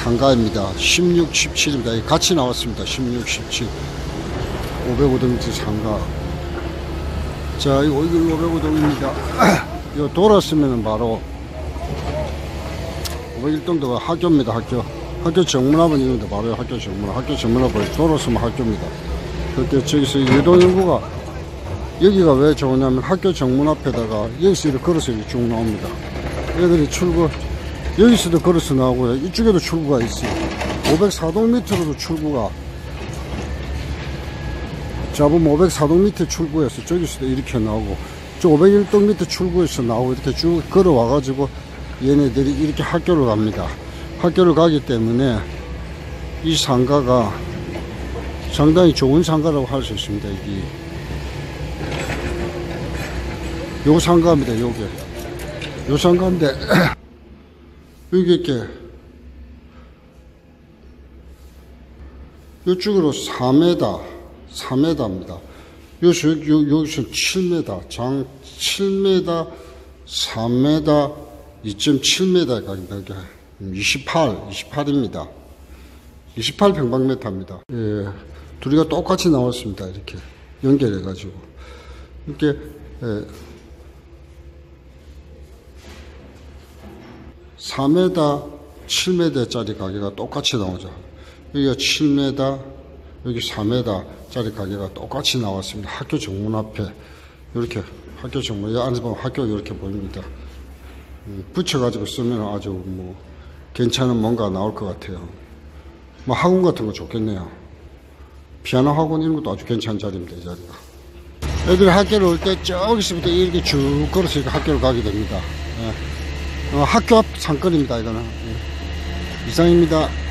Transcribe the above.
상가입니다. 16, 17입니다. 같이 나왔습니다. 16, 17. 505동미터 상가. 자, 이거 505동입니다. 이거 돌았으면 바로 501동도 학교입니다. 학교 정문화번입니다. 바로 학교 정문화. 학교 정문화번 돌았으면 학교입니다. 그때 저기서 유동인구가 여기가 왜 좋으냐면 학교 정문 앞에다가 여기서 이렇게 걸어서 이렇게 쭉 나옵니다. 애들이 여기서도 걸어서 나오고요. 이쪽에도 출구가 있어요. 504동 밑으로도 출구가 잡으면 504동 밑에 출구에서 저기서도 이렇게 나오고 저 501동 밑에 출구에서 나오고 이렇게 쭉 걸어와 가지고 얘네들이 이렇게 학교를 갑니다. 학교를 가기 때문에 이 상가가 상당히 좋은 상가라고 할 수 있습니다. 이게 요 상가입니다. 요게 요 상가인데 여기 이렇게 이쪽으로 4m입니다. 여기서 7m, 장 7m, 3m, 2.7m 가격이 28입니다. 28평방미터입니다. 예, 둘이가 똑같이 나왔습니다. 이렇게 연결해 가지고 이렇게 4m, 7m 짜리 가게가 똑같이 나오죠. 여기가 7m, 여기 4m 짜리 가게가 똑같이 나왔습니다. 학교 정문 앞에 이렇게 학교 정문, 이 안에서 보면 학교가 이렇게 보입니다. 붙여가지고 쓰면 아주 뭐 괜찮은 뭔가 나올 것 같아요. 뭐 학원 같은 거 좋겠네요. 피아노 학원 이런 것도 아주 괜찮은 자리입니다. 이 자리가. 애들이 학교를 올 때 저기서부터 이렇게 쭉 걸어서 이렇게 학교를 가게 됩니다. 예. 학교 앞 상권입니다. 이거는. 예. 이상입니다.